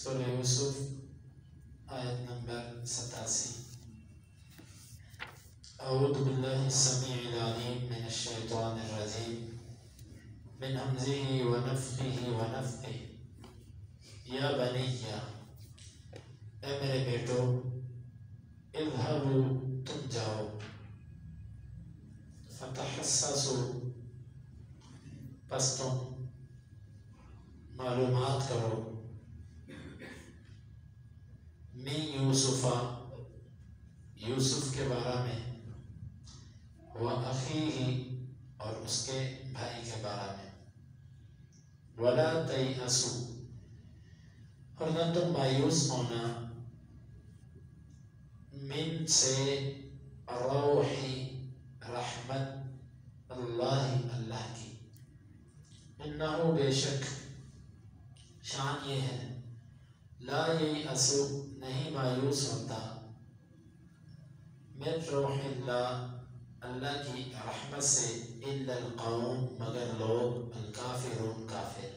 سورہ یوسف آیت نمبر 87۔ اعوذ باللہ السمیع العلیم من الشیطان الرجیم من ہمزہ ونفخہ ونفثہ۔ یا بنی، اے میرے بیٹو، اذهبوا، تم جاؤ، فتحسسوا، پس تم معلومات کرو، من یوسف، یوسف کے بارے میں، وَأَخِيهِ، اور اس کے بھائی کے بارے میں، وَلَا تَيْأَسُوا، اور نہ تم مایوس ہونا، من سے روح رحمت اللہ، اللہ کی، انہو، بے شک، شان یہ ہے، لا ییأسو، نہیں مایوس ہوتا، من روح اللہ، اللہ کی رحمت سے، الا القوم، مگر لوگ، الکافرون، کافر۔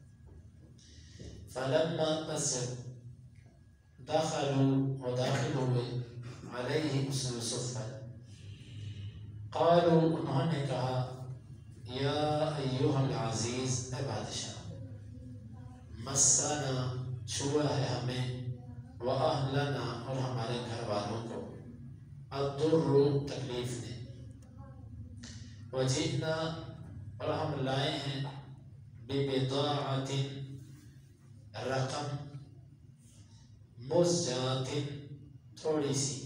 فلما، پس جب، دخلوا، و داخل ہوئے، علیہ، اس یوسف پر، قالوا، انہوں نے کہا، یا ایہا العزیز، اے بادشاہ، مسنا، چھوا ہے ہمیں، وَأَهْلَنَا، اور ہمارے گھر والوں کو، الضر، تکلیف نے، وَجِئْنَا، اور ہم لائے ہیں، بِبِضَاعَةٍ، رقم، مُزْجَاةٍ، تھوڑی سی،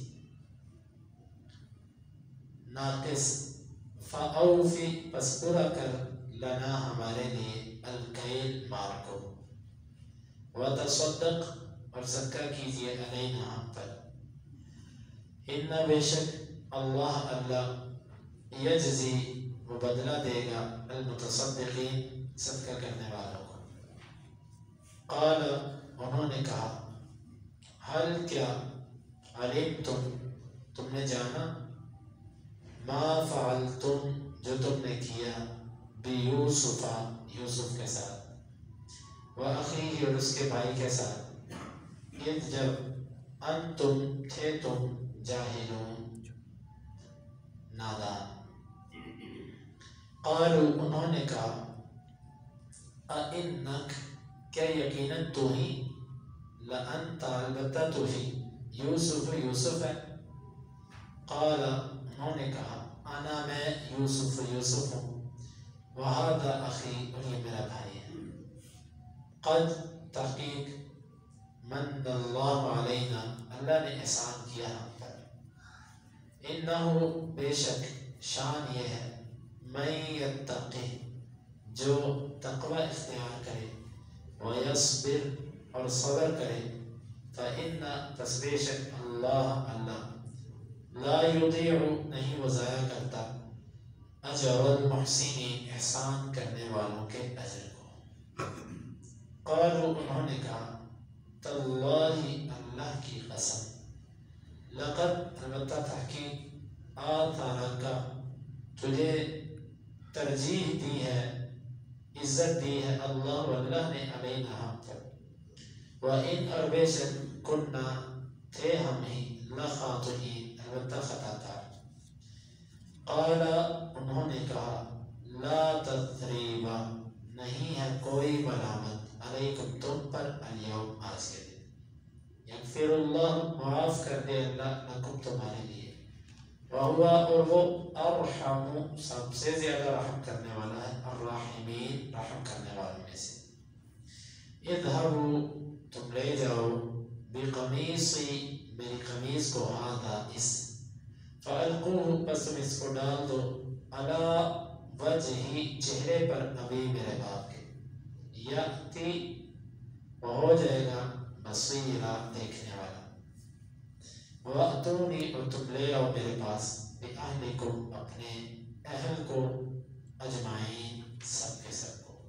ناقص، فَأَوْفِ، پس پورا کر، لنا، ہمارے لیے، الکیل، مار کو، وَتَصَدَّقْ، اور صدقہ کیجئے، علینا، ہم پر، ان، بے شک، اللہ، اللہ، یجزی، وہ بدلہ دے گا، المتصدقین، صدقہ کرنے والوں کو۔ قال، انہوں نے کہا، حل، کیا، علمتم، تم نے جانا، ما فعلتم، جو تم نے کیا، بیوسف، یوسف کے ساتھ، وَأَخِيهِ، اور اس کے بھائی کے ساتھ، اذ، جب، انتم، تھے تم، جاہلون، نادان۔ قالوا، انہوں نے کہا، اَإِنَّكَ، کیا یقیناً تو ہی، لَأَنْتَ، البتہ تو ہی، یوسف، یوسف ہے، قال، انہوں نے کہا، انا، میں، یوسف، یوسف ہوں، وَهَذَا أَخِي، اور یہ میرا بھائی ہے، قد، تحقیق، مَنَّ اللَّهُ عَلَيْنَا، اللہ نے احسان کیا ہم پر، انہو، بے شک، شان یہ ہے، من یتقی، جو تقوی اختیار کرے، ویصبر، اور صبر کرے، فإن، پس بے شک، اللہ، اللہ، لا یضیع، نہیں وہ ضائع کرتا، اجر المحسنین، احسان کرنے والوں کے اجر کو۔ قالوا، انہوں نے کہا، تاللہ، اللہ کی قسم، لقد، البتہ تحقیق، آثارک، تجھے ترجیح دی ہے، عزت دی ہے، اللہ، واللہ نے، علینا، ہم پر، وَإِنْ، اور بے شک، کُنَّا، تھے ہم ہی، لَخَاطِئِينَ، البتہ خطا کار۔ قال، انہوں نے کہا، لا تثریب، نہیں ہے کوئی ملامت، علیکم، تم پر، الیوم، آج کے دن، یغفر اللہ، معاف کر دے اللہ، لکم، تمہارے لیے، وَهُوَ، اور وہ، ارحم، سب سے زیادہ رحم کرنے والا ہے، الراحمین، رحم کرنے والوں میں سے۔ اذهبوا، تم لے جاؤ، بقمیصی، میری قمیص کو، ہذا، اس، فَأَلْقُوهُ، پس تم اس کو ڈال دو، عَلَى وَجْهِ، چہرے پر، ابھی میرے باپ کے، یأتی، وہ ہو جائے گا، بصیرا، دیکھنے والا، وَأْتُونِی، اور تم لے آؤ میرے پاس، بِأَہْلِکُمْ، اپنے اہل کو، اجمعین، سب کے سب کو۔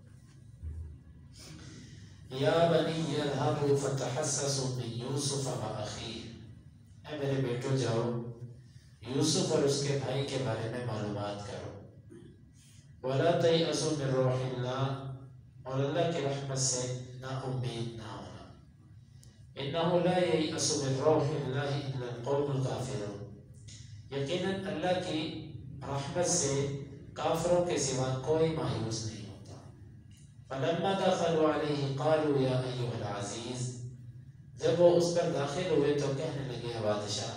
یا بنی اذهبوا فتحسسوا من یوسف وأخیہ، اے میرے بیٹو جاؤ، یوسف اور اس کے بھائی کے بارے میں معلومات کرو، وَلَا تَيْأَسُوا مِن رَوْحِ اللَّهِ، اور اللہ کی رحمت سے نا امید نہ ہونا، انہ لا ییأس من روح اللہ الا القوم الکافرون، یقیناً اللہ کی رحمت سے کافروں کے سوا کوئی مایوس نہیں ہوتا۔ فلما دخلوا علیہ قالوا یا ایھا العزیز، جب وہ اس پر داخل ہوئے تو کہنے لگے بادشاہ،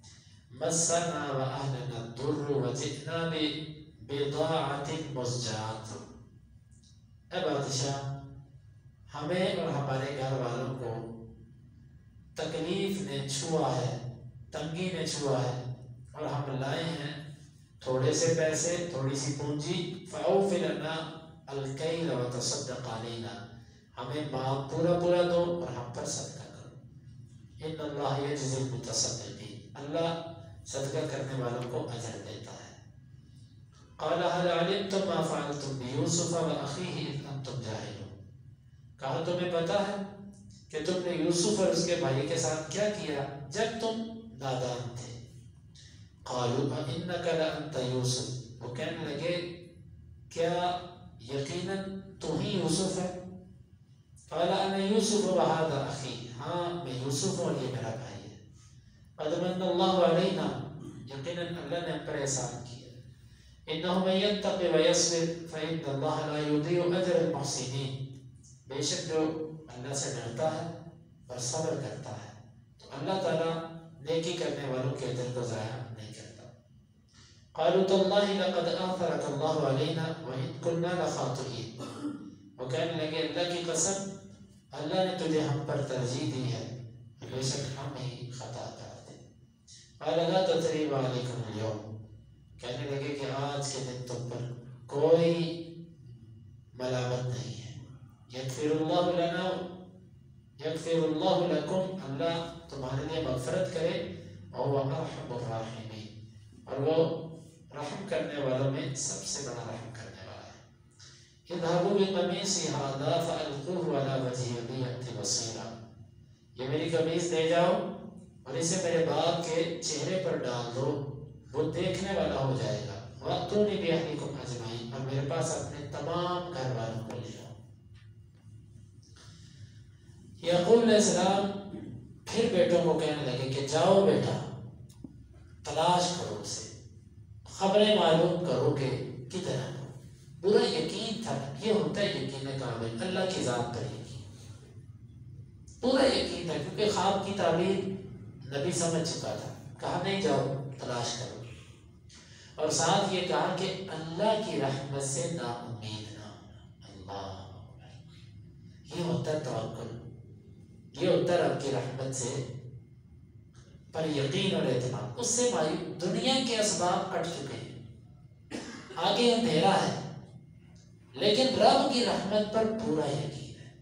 مسنا واہلنا الضر وجئنا ببضاعۃ مزجاۃ، اے بادشاہ ہمیں اور ہمارے گھر والوں کو تکلیف نے چھوا ہے، تنگی نے چھوا ہے، اور ہم لائے ہیں تھوڑے سے پیسے، تھوڑی سی پونجی، فَأَوْفِ لَنَا الْكَيْلَ وَتَصَدَّقْ عَلَيْنَا، ہمیں مال پورا پورا دو اور ہم پر صدقہ کرو۔ إِنَّ اللَّهَ يَجْزِي الْمُتَصَدِّقِينَ، اللہ صدقہ کرنے والوں کو اجر دیتا ہے۔ قَالَ هَلْ عَلِمْتُمْ مَا فَعَلْتُمْ بِيُوسُفَ وَأَخِيهِ إِذْ أَنْتُمْ جَاهِلُونَ، کہا تمہیں پتا ہے کہ تم نے یوسف اور اس کے بھائی کے ساتھ کیا کیا جب تم نادان تھے؟ قالوا اِنَّكَ لَأَنْتَ یوسف، وہ کہنے لگے کیا یقیناً تو ہی یوسف ہے؟ قال انا یوسف وهذا اخی، ہاں میں یوسف ہوں اور یہ میرا بھائی ہے۔ قد من اللہ علینا، یقیناً اللہ نے ہم پر احسان کیا۔ انہ من یتق ویصبر فإن اللہ لا یضیع اجر المحسنین، بے شک جو اللہ سے ڈرتا ہے اور صبر کرتا ہے تو اللہ تعالیٰ نیکی کرنے والوں کے اجر کو ضائع نہیں کرتا۔ قالوا تاللہ لقد آثرک اللہ علینا وإن كنا لخاطئین، وہ کہنے لگے اللہ کی قسم اللہ نے تجھے ہم پر ترجیح دی ہے، بے شک ہم ہی خطا کار تھے۔ قال لا تثریب علیکم اليوم، کہنے لگے کہ آج کے دن تم پر کوئی ملامت نہیں ہے۔ یغفر اللہ لنا یغفر اللہ لکم، اللہ تمہارے لیے مغفرت کرے، اور وہ ارحم الراحمین، اور وہ رحم کرنے والوں میں سب سے بڑا رحم کرنے والا ہے۔ اذهبوا بقمیصی ھذا فألقوه علی وجہ ابی یأتی بصیرا، یہ میری قمیص لے جاؤ اور اسے میرے باپ کے چہرے پر ڈال دو، وہ دیکھنے والا ہو جائے گا۔ وَأْتُونِی بِأَہْلِکُمْ أَجْمَعِینَ، اور میرے پاس اپنے تمام گھر والوں کو لے آؤ۔ یعقوب علیہ السلام پھر بیٹوں کو کہنے لگے کہ جاؤ بیٹا، تلاش کرو اسے، خبریں معلوم کرو کہ کدھر ہے۔ پورا یقین تھا، یہ ہوتا ہے یقین کامل، اللہ کی ذات پر یقین، پورا یقین تھا، کیونکہ خواب کی تعبیر نبی سمجھ چکا تھا۔ کہا نہیں جاؤ تلاش کرو، اور ساتھ یہ کہا کہ اللہ کی رحمت سے نا امید نہ ہونا۔ اللہ، یہ ہوتا ہے توکل، یہ ہوتا ہے رب کی رحمت سے پر یقین اور اعتماد۔ اس سے دنیا کے اسباب کٹ چکے ہیں، آگے اندھیرا ہے، لیکن رب کی رحمت پر پورا یقین ہے۔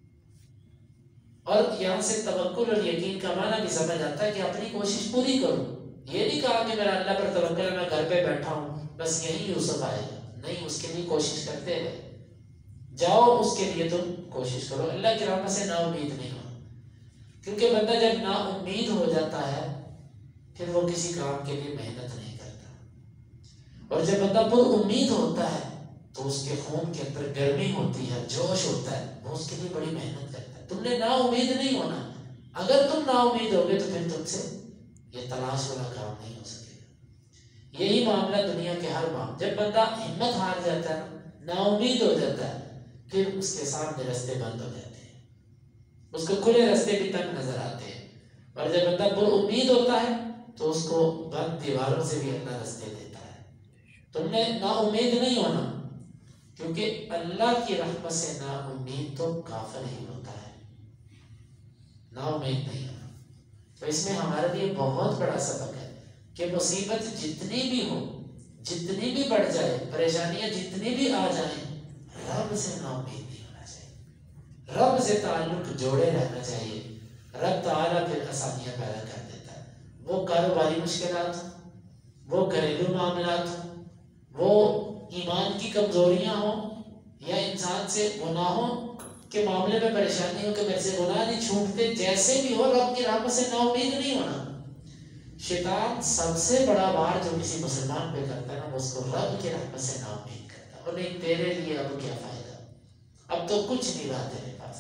اور یہاں سے توکل اور یقین کا معنی بھی سمجھ آتا ہے کہ اپنی کوشش پوری کرو۔ یہ نہیں کہا کہ میرا اللہ پر توکل ہے، میں گھر پہ بیٹھا ہوں بس یہی یوسف آئے گا، نہیں، اس کے لیے کوشش کرتے رہے، جاؤ اس کے لیے تم کوشش کرو۔ اللہ کی رحمت سے نا امید نہیں ہونا، کیونکہ بندہ جب نا امید ہو جاتا ہے پھر وہ کسی کام کے لیے محنت نہیں کرتا، اور جب بندہ پر امید ہوتا ہے تو اس کے خون کے اندر گرمی ہوتی ہے، جوش ہوتا ہے، وہ اس کے لیے بڑی محنت کرتا ہے۔ تم نے نا امید نہیں ہونا، اگر تم نا امید ہوگے تو پھر تم سے یہ تلاش والا کام نہیں ہو سکے گا۔ یہی معاملہ دنیا کے ہر معاملہ، جب بندہ ہمت ہار جاتا ہے، نا امید ہو جاتا ہے، پھر اس کے سامنے راستے بند ہو جاتے ہیں، اس کو کھلے راستے بھی تنگ نظر آتے ہیں، اور جب بندہ پر امید ہوتا ہے تو اس کو بند دیواروں سے بھی اللہ راستے دیتا ہے۔ تم نے نا امید نہیں ہونا، کیونکہ اللہ کی رحمت سے نا امید تو کافر ہی ہوتا ہے، نا امید نہیں ہونا۔ تو اس میں ہمارے لیے بہت بڑا سبق ہے کہ مصیبت جتنی بھی ہو، جتنی بھی بڑھ جائے، پریشانیاں جتنی بھی آ جائیں، رب سے نا امید نہیں ہونا چاہیے، رب سے تعلق جوڑے رہنا چاہیے۔ رب تعالیٰ پھر آسانیاں پیدا کر دیتا ہے، وہ کاروباری مشکلات ہوں، وہ گھریلو معاملات ہوں، وہ ایمان کی کمزوریاں ہوں، یا انسان سے گناہوں کے معاملے میں پریشانی ہو کہ میرے سے گناہ نہیں چھوٹتے، جیسے بھی ہو رب کی رحمت سے نا امید نہیں ہونا۔ شیطان سب سے بڑا وار جو کسی مسلمان پہ کرتا ہے نا، وہ اس کو رب کی رحمت سے نا امید کرتا ہے، اور نہیں تیرے لیے اب کیا فائدہ، اب تو کچھ نہیں رہا تیرے پاس،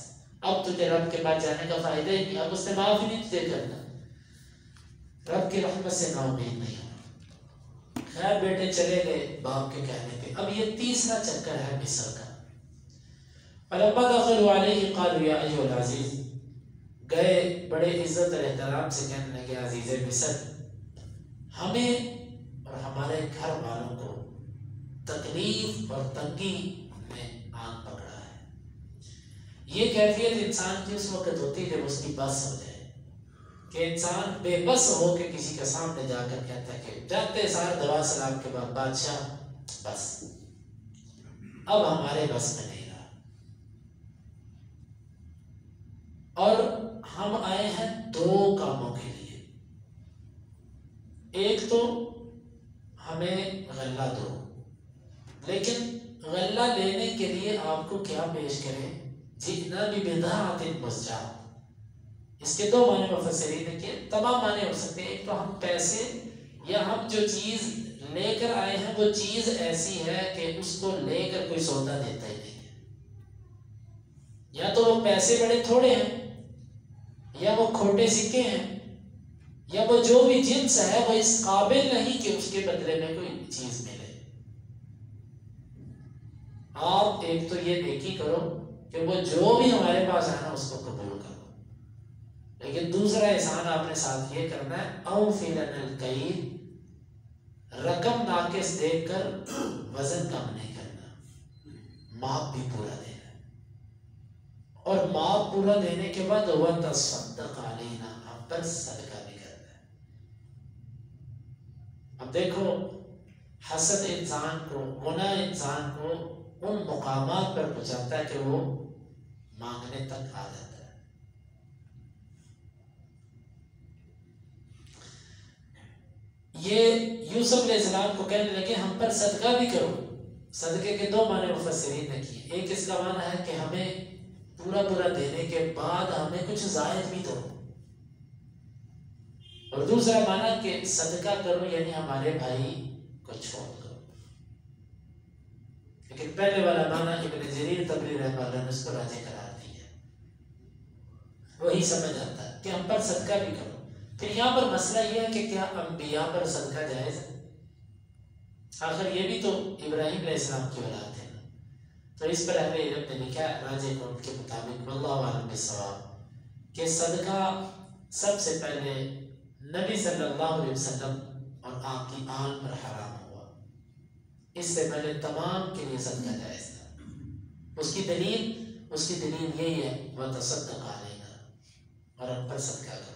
اب تجھے رب کے پاس جانے کا فائدہ ہی نہیں، اب اس نے معاف ہی نہیں تجھے کرنا، رب کی رحمت سے نا امید نہیں ہونا۔ خیر بیٹے چلے گئے باپ کے کہنے پہ۔ اب یہ تیسرا چکر ہے مصر کا۔ فلما دخلوا علیہ قالوا یا ایھا العزیز، گئے بڑے عزت اور احترام سے کہنے لگے عزیز مصر، ہمیں اور ہمارے گھر والوں کو تکلیف اور تنگی میں آن پکڑا ہے۔ یہ کیفیت انسان کی اس وقت ہوتی ہے جب اس کی بس ہو جائے، کہ انسان بے بس ہو کے کسی کے سامنے جا کر کہتا ہے کہ جاتے سار دعا سلام کے بعد بادشاہ بس اب ہمارے بس میں نہیں رہا، اور ہم آئے ہیں دو کاموں کے لیے۔ ایک تو ہمیں غلہ دو، لیکن غلہ لینے کے لیے آپ کو کیا پیش کریں؟ جئنا ببضاعۃ مزجاۃ۔ اس کے دو معنی مفسرین نے کیے، تمام معنی ہو سکتے ہیں۔ ایک تو ہم پیسے یا ہم جو چیز لے کر آئے ہیں وہ چیز ایسی ہے کہ اس کو لے کر کوئی سودا دیتا ہی نہیں ہے، یا تو وہ پیسے بڑے تھوڑے ہیں، یا وہ کھوٹے سکے ہیں، یا وہ جو بھی جنس ہے وہ اس قابل نہیں کہ اس کے بدلے میں کوئی چیز ملے۔ آپ ایک تو یہ نیکی کرو کہ وہ جو بھی ہمارے پاس ہے نا اس کو قبول کرو، لیکن دوسرا احسان آپ نے ساتھ یہ کرنا ہے اوفی لنا الکیل، رقم ناقص دیکھ کر وزن کم نہیں کرنا، ماپ بھی پورا دینا ہے، اور ماپ پورا دینے کے بعد وتصدق علینا، ہم پر صدقہ بھی کرنا ہے۔ اب دیکھو حسد انسان کو، گناہ انسان کو ان مقامات پر پہنچاتا ہے کہ وہ مانگنے تک آ جاتا ہے۔ یہ یوسف علیہ السلام کو کہنے لگے ہم پر صدقہ بھی کرو۔ صدقے کے دو معنی مفسرین نے کیے، ایک اس کا معنی ہے کہ ہمیں پورا دینے کے بعد ہمیں کچھ زائد بھی دو، اور دوسرا معنی کہ صدقہ کرو یعنی ہمارے بھائی کو چھوڑ دو۔ لیکن پہلے والا معنی ابن جریر طبری رحمہ اللہ نے اس کو راجح قرار دیا، وہی سمجھ آتا ہے کہ ہم پر صدقہ بھی کرو۔ پھر یہاں پر مسئلہ یہ ہے کہ کیا انبیاء پر صدقہ جائز ہے؟ آخر یہ بھی تو ابراہیم علیہ السلام کی اولاد ہے، تو اس پر اہل علم نے لکھا راجح قول کے مطابق واللہ اعلم بالصواب کہ صدقہ سب سے پہلے نبی صلی اللہ علیہ وسلم اور آپ کی آن پر حرام ہوا، اس سے پہلے تمام کے لیے صدقہ جائز تھا۔ اس کی دلیل یہی ہے وتصدق علینا، اور ہم پر صدقہ کرو۔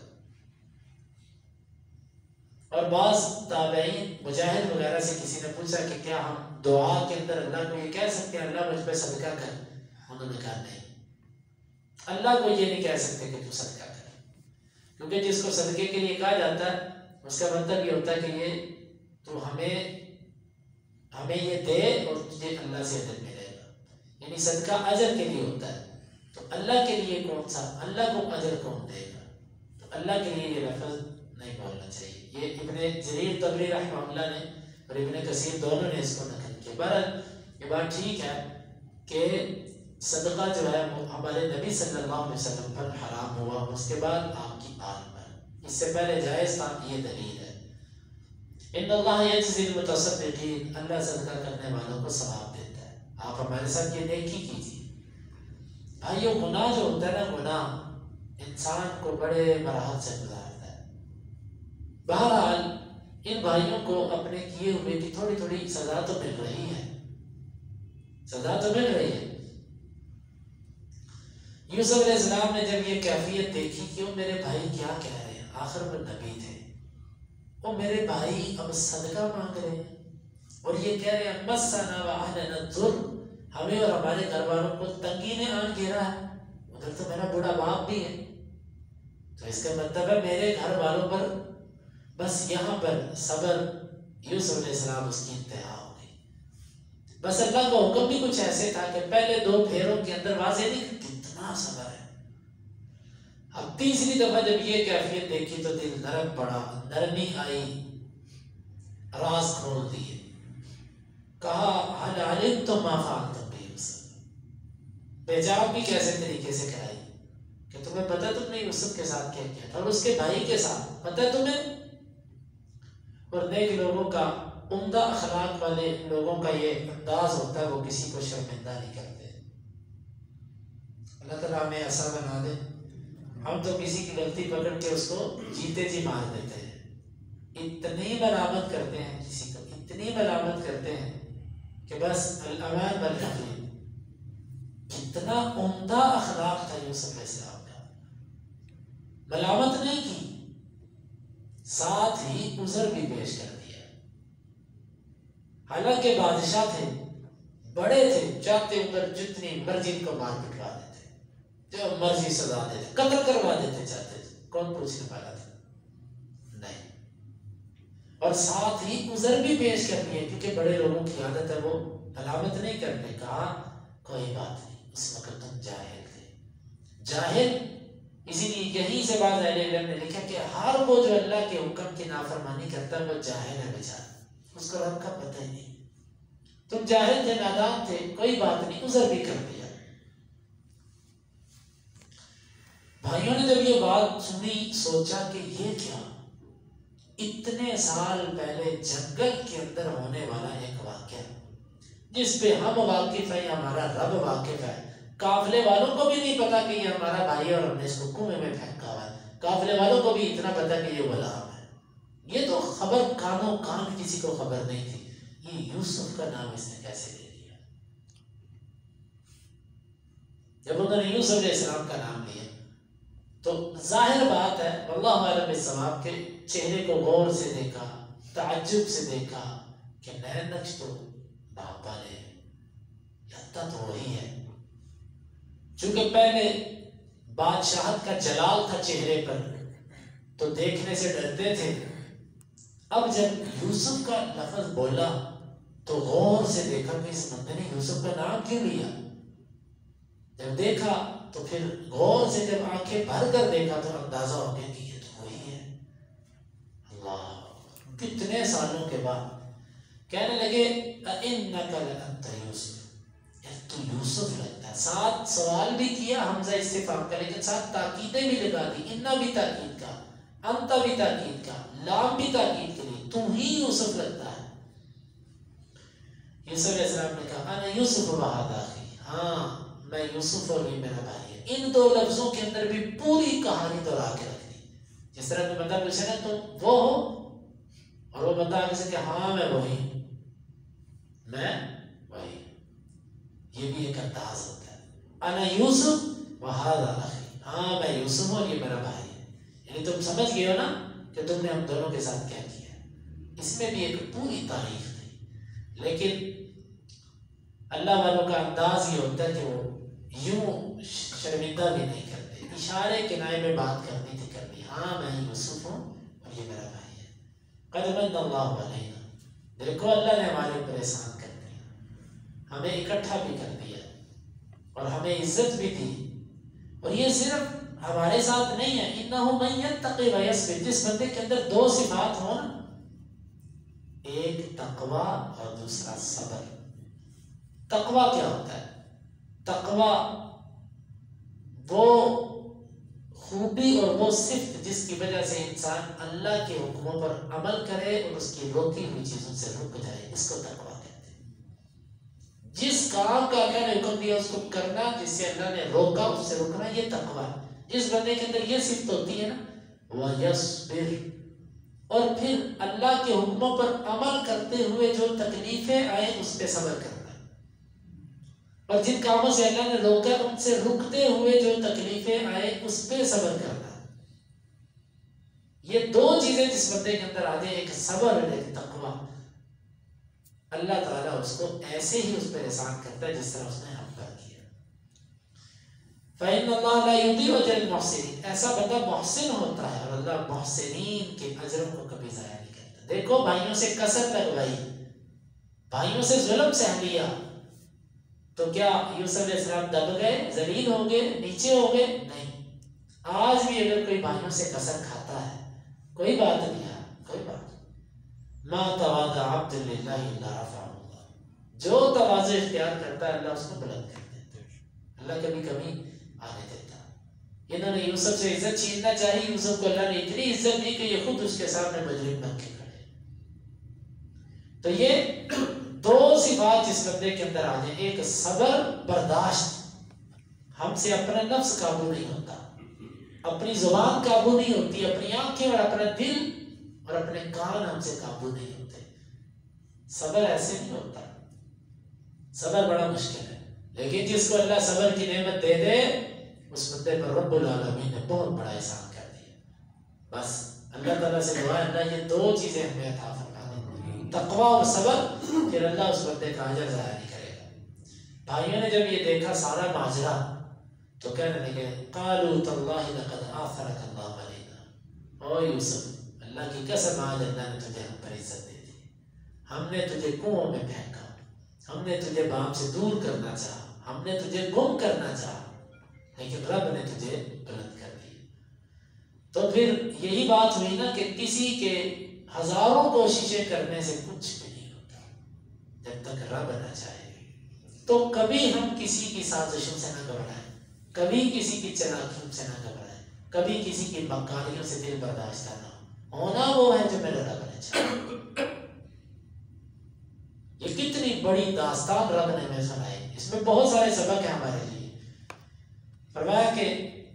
اور بعض تابعین مجاہد وغیرہ سے کسی نے پوچھا کہ کیا ہم دعا کے اندر اللہ کو یہ کہہ سکتے ہیں اللہ مجھ پہ صدقہ کر؟ انہوں نے کہا نہیں، اللہ کو یہ نہیں کہہ سکتے کہ تو صدقہ کر، کیونکہ جس کو صدقے کے لیے کہا جاتا ہے اس کا مطلب یہ ہوتا ہے کہ یہ تو ہمیں یہ دے اور تجھے اللہ سے اجر ملے گا، یعنی صدقہ اجر کے لیے ہوتا ہے۔ تو اللہ کے لیے کون سا، اللہ کو اجر کون دے گا؟ تو اللہ کے لیے یہ لفظ نہیں بولنا چاہیے۔ یہ ابن جریر طبری رحمہ اللہ نے اور ابن کثیر دونوں نے اس کو نقل کیا۔ بہرحال یہ بات ٹھیک ہے کہ صدقہ جو ہے وہ ہمارے نبی صلی اللہ علیہ وسلم پر حرام ہوا، اس کے بعد آپ کی آل پر، اس سے پہلے جائز تھا، یہ دلیل ہے۔ ان اللہ یجزی المتصدقین، اللہ صدقہ کرنے والوں کو ثواب دیتا ہے۔ آپ ہمارے ساتھ یہ نیکی کیجیے۔ بھائیو گناہ جو ہوتا ہے نا، گناہ انسان کو بڑے مراحل سے گزارتا ہے۔ بہرحال ان بھائیوں کو اپنے کیے ہوئے کی تھوڑی تھوڑی سزا تو مل رہی ہے، سزا تو مل رہی ہے۔ یوسف علیہ السلام نے جب یہ کیفیت دیکھی کہ وہ میرے بھائی کیا کہہ رہے ہیں، آخر وہ نبی تھے، وہ میرے بھائی اب صدقہ مانگ رہے ہیں اور یہ کہہ رہے ہیں مسنا واہلنا الضر، ہمیں اور ہمارے گھر والوں کو تنگی نے آن گھیرا ہے، ادھر تو میرا بوڑھا باپ بھی ہے، تو اس کا مطلب ہے میرے گھر والوں پر بس یہاں پر صبر یوسف علیہ السلام اس کی انتہا ہو گئی۔ بس اللہ کا حکم بھی کچھ ایسے تھا کہ پہلے دو پھیروں کے اندر واضح نہیں کتنا صبر ہے، اب تیسری دفعہ جب یہ کیفیت دیکھی تو دل نرم پڑا، نرمی آئی، راز کھول دیے، کہا حل علمتم ما فعلتم بیوسف، بیجاب بھی کیسے طریقے سے کرائی، کہ تمہیں پتہ تم نے یوسف کے ساتھ کیا کیا تھا اور اس کے بھائی کے ساتھ پتہ ہے تمہیں؟ اور نیک لوگوں کا، عمدہ اخلاق والے لوگوں کا یہ انداز ہوتا ہے، وہ کسی کو شرمندہ نہیں کرتے۔ اللہ تعالیٰ ہمیں ایسا بنا دے، ہم تو کسی کی غلطی پکڑ کے اس کو جیتے جی مار دیتے ہیں، اتنی ملامت کرتے ہیں کسی کو، اتنی ملامت کرتے ہیں کہ بس الامان بالحقیق۔ کتنا عمدہ اخلاق تھا یوسف علیہ السلام کا، ملامت نہیں کی، ساتھ ہی عذر بھی پیش کر دیا۔ حالانکہ بادشاہ تھے، بڑے تھے، چاہتے اوپر جتنی مرضی ان کو مار پٹوا دیتے، جو مرضی سزا دیتے، قتل کروا دیتے چاہتے تھے، کون پوچھنے والا تھا؟ نہیں۔ اور ساتھ ہی عذر بھی پیش کر دیے، کیونکہ بڑے لوگوں کی عادت ہے وہ ملامت نہیں کرنے، کہا کوئی بات نہیں، اس وقت تم جاہل تھے۔ جاہل، اسی لیے یہیں سے بعض اہل علم نے لکھا کہ ہر وہ جو اللہ کے حکم کی نافرمانی کرتا ہے وہ جاہل ہے بیچارہ، اس کو رب کا پتہ ہی نہیں۔ تم جاہل تھے، نادان تھے، کوئی بات نہیں، عذر بھی کر دیا۔ بھائیوں نے جب یہ بات سنی، سوچا کہ یہ کیا، اتنے سال پہلے جنگل کے اندر ہونے والا ایک واقعہ جس پہ ہم واقف ہیں، ہمارا رب واقف ہے، قافلے والوں کو بھی نہیں پتا کہ یہ ہمارا بھائی اور ہم نے اس کو کنویں میں پھینکا ہوا ہے، قافلے والوں کو بھی اتنا پتا کہ یہ غلام ہے، یہ تو خبر کانوں کان کسی کو خبر نہیں تھی، یہ یوسف کا نام اس نے کیسے لے لیا؟ جب انہوں نے یوسف علیہ السلام کا نام لیا تو ظاہر بات ہے، واللہ عالم بالصواب، کے چہرے کو غور سے دیکھا، تعجب سے دیکھا کہ نئے نقش تو باپ والے ہیں، لگتا تو وہی ہے، چونکہ پہلے بادشاہت کا جلال تھا چہرے پر تو دیکھنے سے ڈرتے تھے، اب جب یوسف کا لفظ بولا تو غور سے دیکھا کہ اس بندے نے یوسف کا نام کیوں لیا، جب دیکھا تو پھر غور سے جب آنکھیں بھر کر دیکھا تو اندازہ ہو گیا کہ یہ تو وہی ہے۔ اللہ، کتنے سالوں کے بعد کہنے لگے اِنَّكَ لَأَنْتَ یوسف، یار تو یوسف لگتا ہے۔ ساتھ سوال بھی کیا حمزہ استفہام کا، لیکن ساتھ تاکیدیں بھی لگا دی، اِنَّا بھی تاکید کا، انت بھی تاکید کا، لام بھی تاکید کے لیے، تو ہی یوسف لگتا ہے۔ یوسف علیہ السلام نے کہا انا یوسف وہذا اخی، ہاں میں یوسف اور یہ میرا بھائی ہے۔ ان دو لفظوں کے اندر بھی پوری کہانی دہرا کے رکھ دی۔ جس طرح کوئی بندہ پوچھے نا تم وہ ہو، اور وہ بندہ آگے سے کہ ہاں میں وہی، میں وہی، یہ بھی ایک انداز ہوتا ہے۔ انا یوسف وہذا اخی، ہاں میں یوسف ہوں اور یہ میرا بھائی ہے، یعنی تم سمجھ گئے ہو نا کہ تم نے ہم دونوں کے ساتھ کیا کیا۔ اس میں بھی ایک پوری تاریخ تھی، لیکن اللہ والوں کا انداز یہ ہوتا ہے کہ وہ یوں شرمندہ بھی نہیں کرتے، اشارے کنائے میں بات کرنی تھی کرنی، ہاں میں یوسف ہوں اور یہ میرا بھائی ہے۔ قد من اللہ علینا، دیکھو اللہ نے ہمارے اوپر احسان کر دیا، ہمیں اکٹھا بھی کر دیا اور ہمیں عزت بھی دی، اور یہ صرف ہمارے ساتھ نہیں ہے، انہ من یتقی ویصبر، جس بندے کے اندر دو صفات ہوں نا، ایک تقوی اور دوسرا صبر۔ تقوی کیا ہوتا ہے؟ تقوی وہ خوبی اور وہ صفت جس کی وجہ سے انسان اللہ کے حکموں پر عمل کرے اور اس کی روکی ہوئی چیزوں سے رک جائے، اس کو تقوی کہتے ہیں۔ جس کام کا اللہ نے حکم دیا اس کو کرنا، جس سے اللہ نے روکا اس سے رکنا، یہ تقوی ہے۔ جس بندے کے اندر یہ صفت ہوتی ہے نا، وَيَصْبِرْ، اور پھر اللہ کے حکموں پر عمل کرتے ہوئے جو تکلیفیں آئیں اس پہ صبر کرنا، اور جن کاموں سے اللہ نے روکا ان سے رکتے ہوئے جو تکلیفیں آئے اس پہ صبر کرنا۔ یہ دو چیزیں جس بندے کے اندر آ جائیں، ایک صبر اور ایک تقوی، اللہ تعالیٰ اس کو ایسے ہی اس پہ احسان کرتا ہے جس طرح اس نے ہم پر کیا۔ فَإِنَّ اللَّهَ لَا يُضِيعُ أَجْرَ الْمُحْسِنِينَ، ایسا بندہ محسن ہوتا ہے اور اللہ محسنین کے اجروں کو کبھی ضائع نہیں کرتا۔ دیکھو بھائیوں سے کسر لگوائی، بھائیوں سے ظلم سہ لیا، تو کیا یوسف علیہ السلام دب گئے، ذلیل ہو گئے، نیچے ہو گئے؟ نہیں۔ آج بھی اگر کوئی بھائیوں سے کسر کھاتا ہے، کوئی بات نہیں ہے، کوئی بات نہیں۔ ما تواضع عبد للہ الا رفعہ اللہ، جو تواضع اختیار کرتا ہے اللہ اس کو بلند کر دیتا ہے، اللہ کبھی کمی آنے دیتا۔ انہوں نے یوسف سے عزت چھیننا چاہی، یوسف کو اللہ نے اتنی عزت دی کہ یہ خود اس کے سامنے مجرم بن کے کھڑے۔ تو یہ دو صفات جس بندے کے اندر آ جائیں، ایک صبر، برداشت، ہم سے اپنا نفس قابو نہیں ہوتا، اپنی زبان قابو نہیں ہوتی، اپنی آنکھیں اور اپنا دل اور اپنے کان ہم سے قابو نہیں ہوتے۔ صبر ایسے نہیں ہوتا، صبر بڑا مشکل ہے، لیکن جس کو اللہ صبر کی نعمت دے دے اس بندے پر رب العالمین نے بہت بڑا احسان کر دیا۔ بس اللہ تعالیٰ سے دعا ہے اللہ یہ دو چیزیں ہمیں عطا فرما دے، تقوی اور صبر، پھر اللہ اس بندے کا اجر ضائع نہیں کرے گا۔ بھائیوں نے جب یہ دیکھا سارا ماجرا تو کہنے لگے قالوا تاللہ لقد آثرک اللہ علینا، او یوسف اللہ کی قسم آج اللہ نے تجھے ہم پر عزت دے دی، ہم نے تجھے کنووں میں پھینکا، ہم نے تجھے باپ سے دور کرنا چاہا، ہم نے تجھے گم کرنا چاہا، لیکن رب نے تجھے بلند کر دیا۔ تو پھر یہی بات ہوئی نا کہ کسی کے ہزاروں کوششیں کرنے سے کچھ بھی نہیں ہوتا جب تک رب نہ چاہے۔ تو کبھی ہم کسی کی سازشوں سے نہ گھبرائیں، کبھی کسی کی چلاکیوں سے نہ گھبرائیں، کبھی کسی کی مکاریوں سے دل برداشتہ نہ ہو، ہونا وہ ہے جو میرے رب نے چاہا۔ یہ کتنی بڑی داستان رب نے ہمیں سنائی، اس میں بہت سارے سبق ہیں ہمارے لیے۔ فرمایا کہ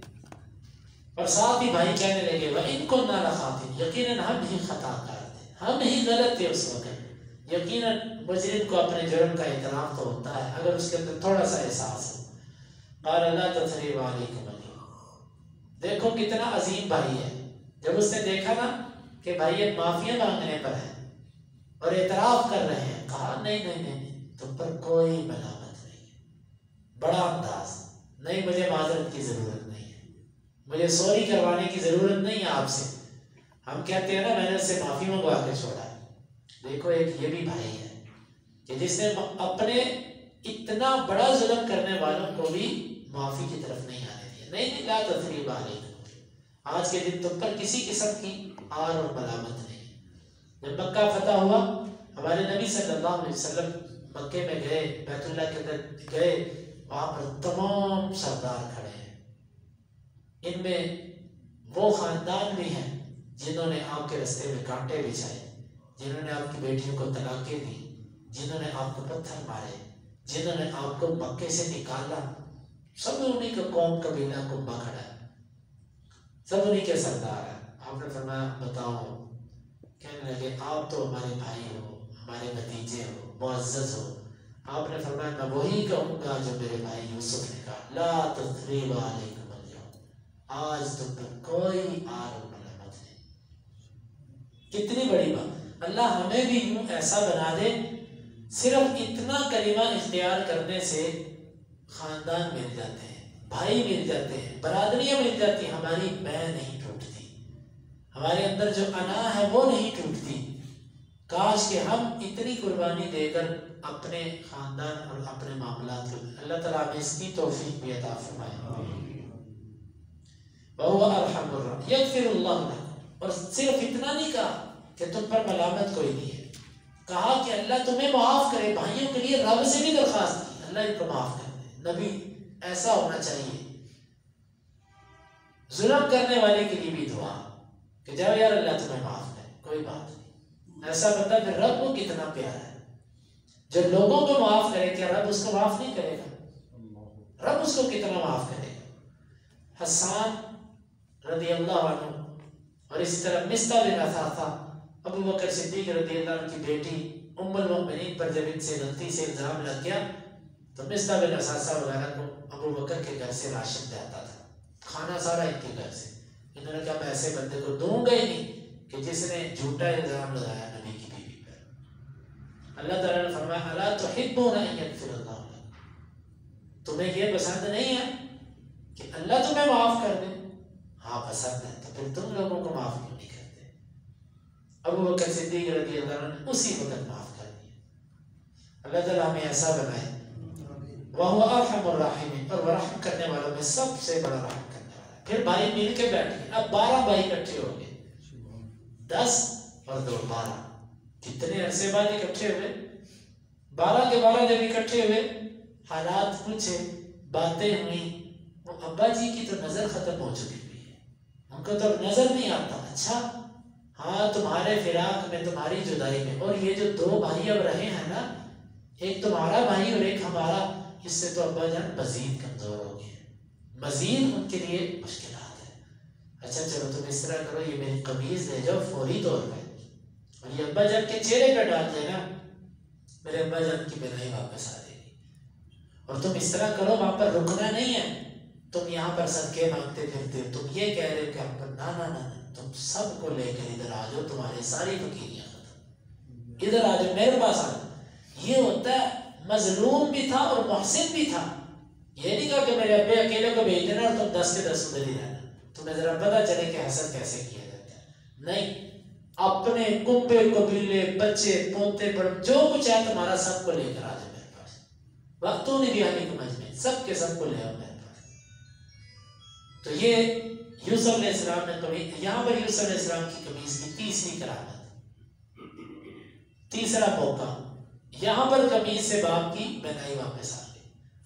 اور ساتھ ہی بھائی کہنے لگے وَإِن كُنَّا لَخَاطِئِينَ، یقیناً ہم ہی خطا کار تھے، ہم ہی غلط تھے اس وقت۔ یقیناً مجرم کو اپنے جرم کا اعتراف تو ہوتا ہے اگر اس کے اندر تھوڑا سا احساس ہو۔ قَالَ لَا تَثْرِيبَ عَلَيْكُمُ الْيَوْمَ، دیکھو کتنا عظیم بھائی ہے، جب اس نے دیکھا نا کہ بھائی یہ معافی مانگنے پر ہے اور اعتراف کر رہے ہیں، کہا نہیں نہیں نہیں تم پر کوئی ملامت نہیں ہے، بڑا انداز، نہیں مجھے معذرت کی ضرورت نہیں ہے، مجھے سوری کروانے کی ضرورت نہیں ہے آپ سے، ہم کہتے ہیں نا میں نے اس سے معافی منگوا کے چھوڑا ہے۔ دیکھو ایک یہ بھی بھائی ہے کہ جس نے اپنے اتنا بڑا ظلم کرنے والوں کو بھی معافی کی طرف نہیں آنے دیا، نہیں لا تثریب علیکم، آج کے دن تم پر کسی قسم کی آر اور ملامت نہیں۔ جب مکہ فتح ہوا ہمارے نبی صلی اللہ علیہ وسلم مکے میں گئے، بیت اللہ کے اندر گئے، وہاں پر تمام سردار کھڑے ہیں، ان میں وہ خاندان بھی ہیں جنہوں نے آپ کے رستے میں کانٹے بچھائے، جنہوں نے آپ کی بیٹیوں کو طلاقیں دی، جنہوں نے آپ کو پتھر مارے، جنہوں نے آپ کو مکے سے نکالا، سب انہیں کا قوم قبیلہ کنبا کھڑا ہے، سب انہیں کے سردار ہیں۔ آپ نے فرمایا بتاؤ، کہنے لگے آپ تو ہمارے بھائی ہو، ہمارے بھتیجے ہو، معزز ہو۔ آپ نے فرمایا میں وہی کہوں گا جو میرے بھائی یوسف نے کہا، لا تثریب علیکم اليوم، آج تم پر کوئی آر و ملامت نہیں۔ کتنی بڑی بات، اللہ ہمیں بھی یوں ایسا بنا دے، صرف اتنا کلمہ اختیار کرنے سے خاندان مل جاتے ہیں، بھائی مل جاتے ہیں، برادریاں مل جاتی ہیں، ہماری میں نہیں ٹوٹتی، ہمارے اندر جو انا ہے وہ نہیں ٹوٹتی۔ کاش کہ ہم اتنی قربانی دے کر اپنے خاندان اور اپنے معاملات کو، اللہ تعالیٰ ہمیں اس کی توفیق بھی عطا فرمائے۔ وَهُوَ أَرْحَمُ الرَّحِيمِ يَغْفِرُ اللَّهُ لَكُمْ، اور صرف اتنا نہیں کہا کہ تم پر ملامت کوئی نہیں ہے، کہا کہ اللہ تمہیں معاف کرے۔ بھائیوں کے لیے رب سے بھی درخواست کی اللہ ان کو معاف کر دے، نبی ایسا ہونا چاہیے۔ ظلم کرنے والے کے لیے بھی دعا کہ جاؤ یار اللہ تمہیں معاف کرے، کوئی بات نہیں۔ ایسا بندہ پھر رب کو کتنا پیارا ہے، جو لوگوں کو معاف کرے، کیا رب اس کو معاف نہیں کرے گا؟ رب اس کو کتنا معاف کرے گا۔ حسان رضی اللہ عنہ اور اسی طرح مصطح بن اثاثہ، ابو بکر صدیق رضی اللہ عنہ کی بیٹی ام المؤمنین پر جب ان سے غلطی سے الزام لگ گیا تو مصطح بن اثاثہ وغیرہ کو ابو بکر کے گھر سے راشن جاتا تھا، کھانا سارا ان کے گھر سے۔ انہوں نے کہا میں ایسے بندے کو دوں گا ہی نہیں کہ جس نے جھوٹا الزام لگایا نبی کی بیوی پر۔ اللہ تعالیٰ نے فرمایا الا تحبون ان یغفر اللہ لکم، تمہیں یہ پسند نہیں ہے کہ اللہ تمہیں معاف کر دے؟ ہاں پسند ہے، تو پھر تم لوگوں کو معاف کیوں نہیں کرتے؟ ابو بکر صدیق رضی اللہ عنہ نے اسی وقت معاف کر دیا۔ اللہ تعالیٰ ہمیں ایسا بنائے۔ وَهُوَ أَرْحَمُ الرَّاحِمِينَ، اور وہ رحم کرنے والوں میں سب سے بڑا رحم کرنے والا ہے۔ پھر بھائی مل کے بیٹھ گئے، اب 12 بھائی اکٹھے ہو گئے، 10 اور 2 12، کتنے عرصے بعد اکٹھے ہوئے؟ 12 کے 12 جب اکٹھے ہوئے، حالات پوچھے، باتیں ہوئی، وہ ابا جی کی تو نظر ختم ہو چکی ہوئی ہے، ان کو تو نظر نہیں آتا، اچھا ہاں تمہارے فراق میں، تمہاری جدائی میں، اور یہ جو دو بھائی اب رہے ہیں نا، ایک تمہارا بھائی اور ایک ہمارا، اس سے تو ابا جان مزید کمزور ہو گئے، مزید ان کے لیے مشکلات ہیں۔ اچھا چلو تم اس طرح کرو، یہ میری قمیض لے جاؤ فوری طور پہ، اور یہ ابا جان کے چہرے پہ ڈال دینا، میرے ابا جان کی بینائی واپس آ جائے گی۔ اور تم اس طرح کرو، وہاں پر رکنا نہیں ہے، تم یہاں پر صدقے مانگتے پھرتے ہو، تم یہ کہہ رہے ہو کہ ہم پر نا نا نا، تم سب کو لے کر ادھر آ جاؤ، تمہاری ساری فقیریاں ختم، ادھر آ جاؤ، میرے پاس آ جاؤ۔ یہ ہوتا ہے مظلوم بھی تھا اور محسن بھی تھا، یہ نہیں کہا کہ میرے ابے اکیلے کو بھیج دینا اور تم 10 کے 10 ادھر ہی رہنا، تمہیں ذرا پتا چلے کہ حسد کیسے کیا جاتا ہے۔ نہیں، اپنے کنبے قبیلے بچے پوتے بڑے جو کچھ ہے تمہارا سب کو لے کر آ جاؤ میرے پاس، وقتوں نے بھی آنے کو مجمع سب کے سب کو لے آؤ میرے پاس۔ تو یہ یوسف علیہ السلام نے قمیض، یہاں پر یوسف علیہ السلام کی قمیض کی تیسری کرامت، تیسرا موقع، یہاں پر قمیض سے باپ کی بینائی واپس آ گئی۔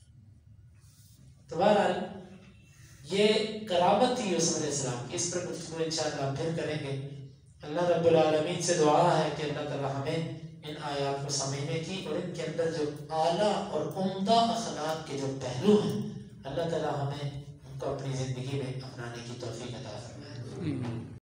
تو بہرحال یہ کرامت تھی یوسف علیہ السلام کی، اس پر گفتگو انشاءاللہ پھر کریں گے۔ اللہ رب العالمین سے دعا ہے کہ اللہ تعالی ہمیں ان آیات کو سمجھنے کی اور ان کے اندر جو اعلیٰ اور عمدہ اخلاق کے جو پہلو ہیں، اللہ تعالی ہمیں ان کو اپنی زندگی میں اپنانے کی توفیق عطا فرمائے۔